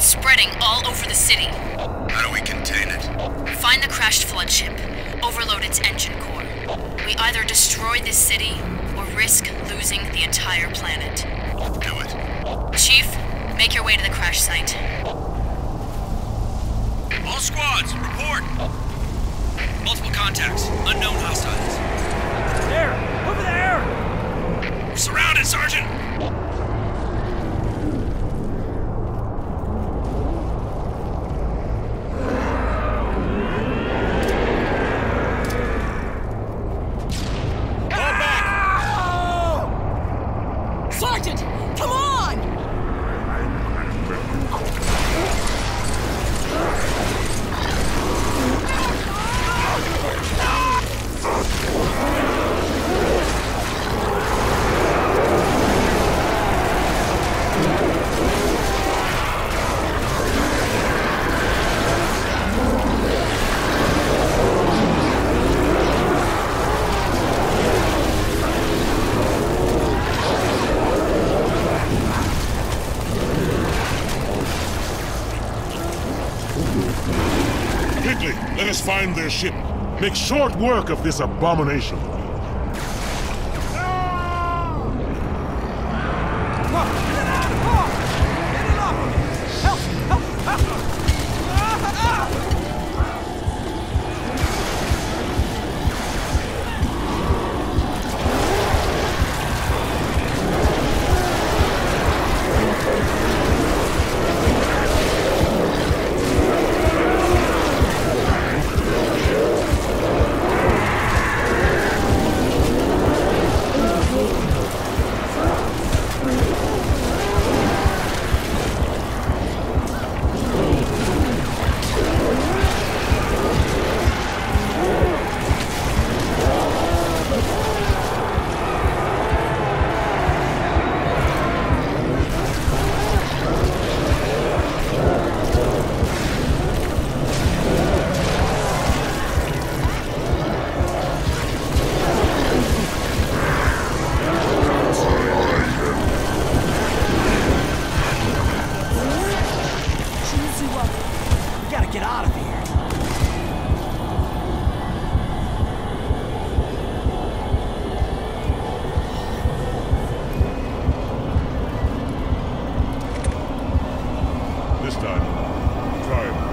It's spreading all over the city. How do we contain it? Find the crashed flood ship. Overload its engine core. We either destroy this city, or risk losing the entire planet. Do it. Chief, make your way to the crash site. All squads, report! Multiple contacts, unknown hostiles. There! Over there! We're surrounded, Sergeant! Sergeant, come on! Quickly, let us find their ship. Make short work of this abomination. Get out of here! This time, try it.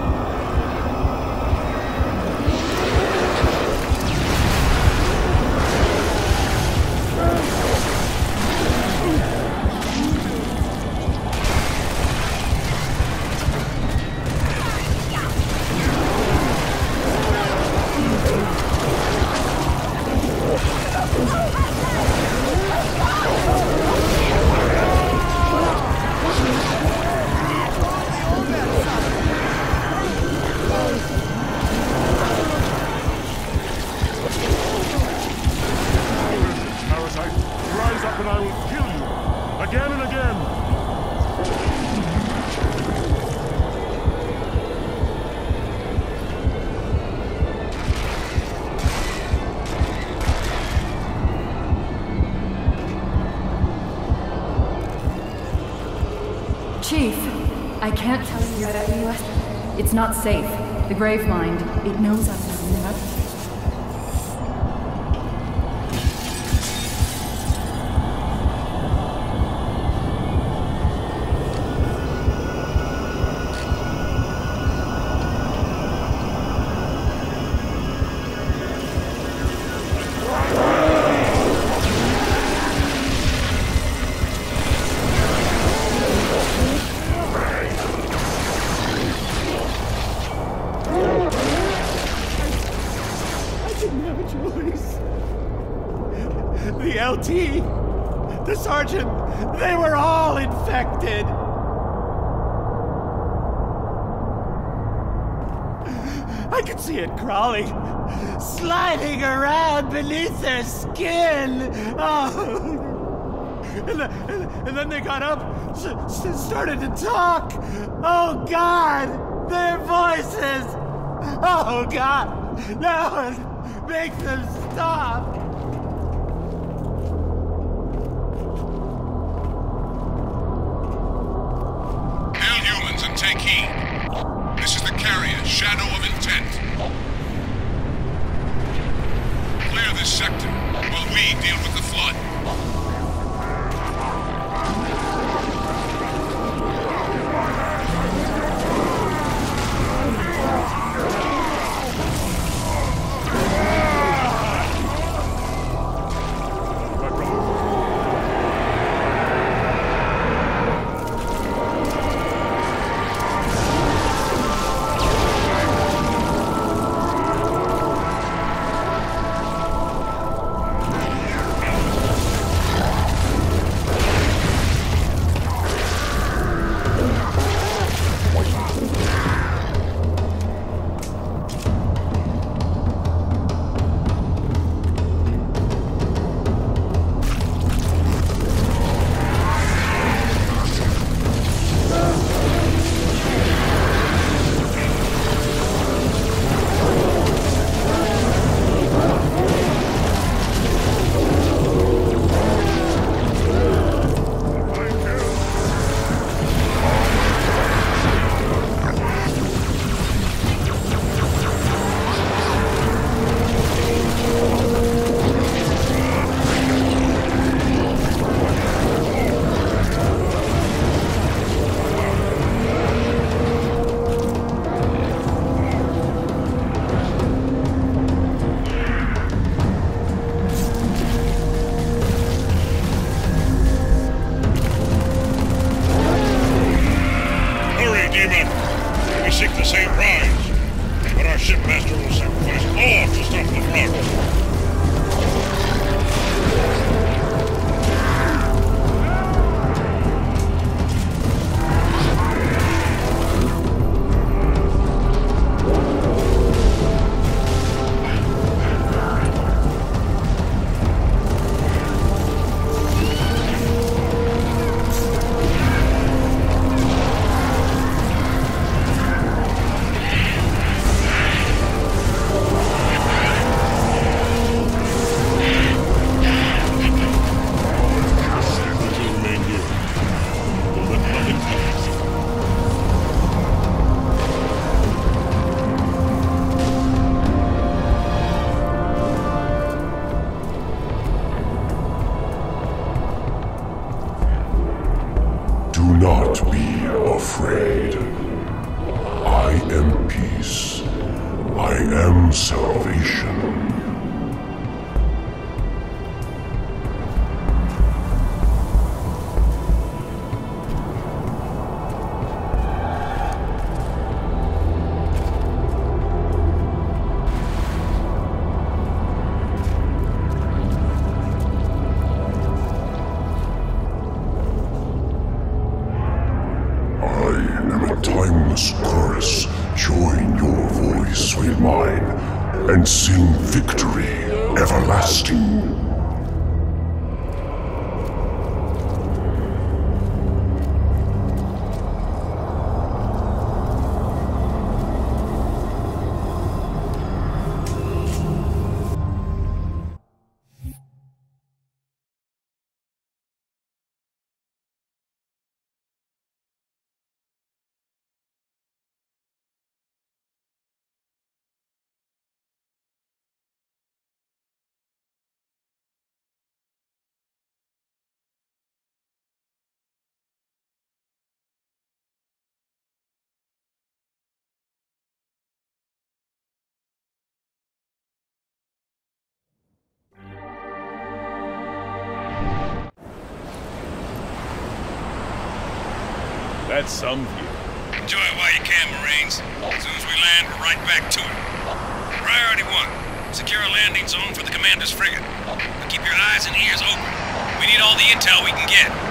Rise up and I will kill you, again and again. Chief, I can't tell you that it's not safe. The Gravemind, it knows I'm not. The LT, the sergeant, they were all infected. I could see it crawling, sliding around beneath their skin. Oh. And then they got up, started to talk. Oh God, their voices. Oh God, no, make them stop. Kill humans and take not be afraid. I am peace. I am salvation. Timeless chorus, join your voice with mine, and sing victory everlasting. That's some view. Enjoy it while you can, Marines. As soon as we land, we're right back to it. Priority 1. Secure a landing zone for the commander's frigate. But keep your eyes and ears open. We need all the intel we can get.